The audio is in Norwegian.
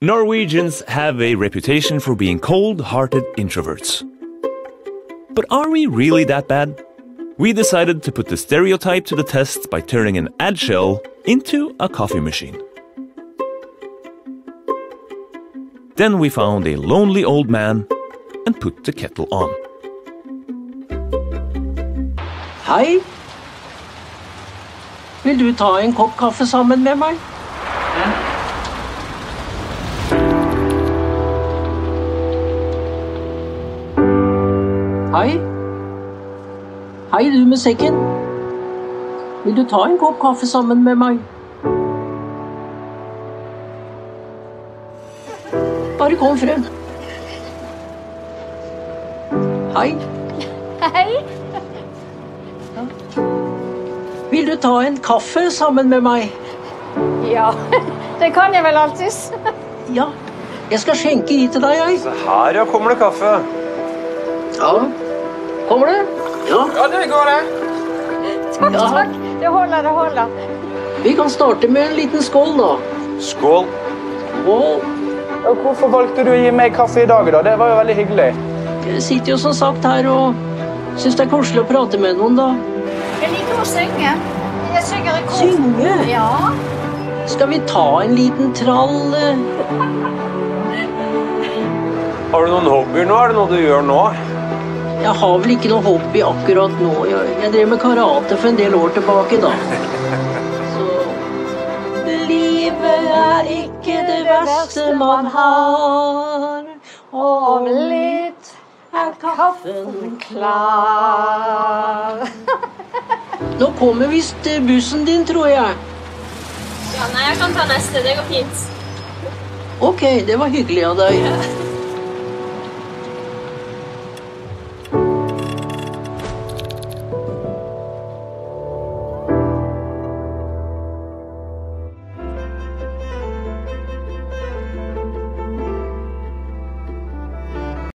Norwegians have a reputation for being cold-hearted introverts. But are we really that bad? We decided to put the stereotype to the test by turning an ad shell into a coffee machine. Then we found a lonely old man and put the kettle on. Hei. Vil du ta en kopp kaffe sammen med meg? Hei. Hei, du med sekken. Vil du ta en kopp kaffe sammen med meg? Bare kom frem. Hei. Hei. Vil du ta en kaffe sammen med meg? Ja, det kan jeg vel alltids. Ja, jeg skal skjenke i til deg, jeg. Så her, ja, kommer det kaffe. Ja, kommer det? Ja. Ja, det går det. Takk, Ja. takk. Det holder. Vi kan starte med en liten skål da. Skål. Og Og hvorfor valgte du å gi meg kaffe i dag da? Det var jo veldig hyggelig. jeg sitter jo som sagt her og synes det er koselig å prate med noen da. Jeg liker å synge. Jeg synger i kor. Synge? Ja. Skal vi ta en liten trall? Har du noen hobbyer nå? Er det noe du gjør nå? Jeg har vel ikke noe hobby akkurat nå. Jeg drev med karate for en del år tilbake da. Så... Livet er ikke det verste man har. Om litt er kaffen klar. Nå kommer visst bussen din, tror jeg. Ja, nei, jeg kan ta neste. Det går fint. Ok, det var hyggelig av deg.